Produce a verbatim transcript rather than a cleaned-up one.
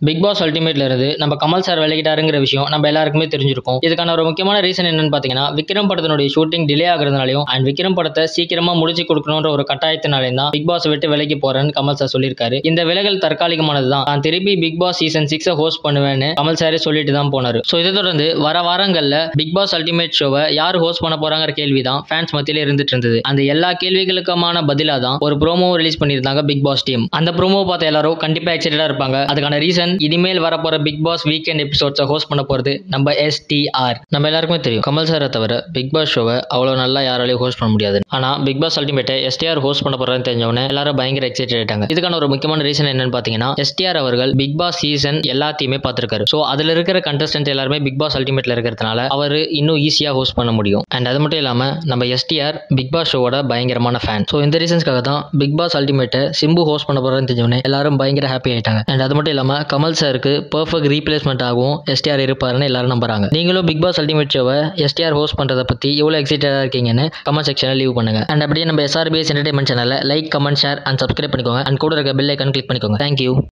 Big pass அல்டிமேட்ல இருந்து நம்ம Kamal sir விலகிட்டாருங்கிற விஷயம் நம்ம எல்லாருக்குமே தெரிஞ்சிருக்கும். இதுக்கான ஒரு முக்கியமான ரீசன் என்னன்னு பாத்தீங்கன்னா, விக்ரம் படத்தினுடைய ஷூட்டிங் டிலே ஆகுறதுனாலையும் அண்ட் விக்ரம் படத்தை சீக்கிரமா முடிச்சு கொடுக்கணும்ன்ற ஒரு கட்டாயத்தினாலையும் தான் பிக் பாஸ் விட்டு விலகி போறேன்னு கமல் சார் சொல்லியிருக்காரு. இந்த விலகல் தற்காலிகமானதுதான். நான் திருப்பி Big Boss season six host பண்ணுவேன்னு கமல் சாரே சொல்லிட்டு தான் போனாரு. சோ இதை தொடர்ந்து வர வாரங்கள்ல பிக் பாஸ் அல்டிமேட் ஷோவை யார் ஹோஸ்ட் பண்ண போறாங்கிற கேள்விதான் ஃபேன்ஸ் மத்தியில இருந்துட்டு இருந்தது. அந்த எல்லா கேள்விகளுக்குமான பதிலா தான் ஒரு ப்ரோமோ ரிலீஸ் பண்ணியிருந்தாங்க பிக் பாஸ் டீம். அந்த ப்ரோமோ பார்த்த எல்லாரும் கண்டிப்பா எக்ஸைட்டடா இருப்பாங்க. அதுக்கான ரீசன் இனிமேல் வரப்போற பிக் பாஸ் வீக்கெண்ட் எபிசோட்ஸை ஹோஸ்ட் பண்ண போறது நம்ம எஸ் டி ஆர். நம்ம எல்லாருக்குமே தெரியும், கமல் சாரை தவிர பிக் பாஸ் ஷோவை அவ்வளவு நல்லா யாராலையும் ஹோஸ்ட் பண்ண முடியாது. ஆனா பிக் பாஸ் அல்டிமேட்டை எஸ் டி ஆர் ஹோஸ்ட் பண்ண போறதுன்னு தெரிஞ்சவொடனே எல்லாரும் பயங்கர எக்ஸைட்டட் ஆயிட்டாங்க. இதுக்கான ஒரு முக்கியமான ரீசன் என்னன்னு பாத்தீங்கன்னா, எஸ் டி ஆர் அவர்கள் பிக் பாஸ் சீசன் எல்லாத்தையுமே பார்த்திருக்காரு. சோ அதுல இருக்கிற கண்டஸ்டன்ட் எல்லாருமே பிக் பாஸ் அல்டிமேட்ல இருக்கிறதுனால அவரு இன்னும் ஈஸியா ஹோஸ்ட் பண்ண முடியும். அண்ட் அது மட்டும் இல்லாம நம்ம S T R Big Boss ஷோவோட பயங்கரமான ஃபேன். சோ இந்த ரீசன்ஸ்க்காக தான் பிக் பாஸ் அல்டிமேட்டை சிம்பு ஹோஸ்ட் பண்ண போறதுன்னு தெரிஞ்சவொடனே எல்லாரும் பயங்கர ஹாப்பி ஆயிட்டாங்க. அண்ட் அது மட்டும் இல்லாம கமல் சாருக்கு பெர்ஃபெக்ட் ரீப்ளேஸ்மெண்ட் ஆகும் எஸ் டி ஆர் இருப்பாருன்னு எல்லாரும் நம்புறாங்க. நீங்களும் பிக் பாஸ் அல்டிமேட் ஷோவை எஸ் டி ஆர் ஹோஸ்ட் பண்றதை பத்தி எவ்வளவு எக்ஸைட்டடா இருக்கீங்கன்னு கமெண்ட் செக்ஷன்ல லீவ் பண்ணுங்க. அண்ட் அப்படியே நம்ம S R P S entertainment சேனலை like, comment, share and subscribe பண்ணிக்கோங்க. அண்ட் கூட இருக்க பெல் ஐகான் கிளிக் பண்ணிக்கோங்க. தேங்க்யூ.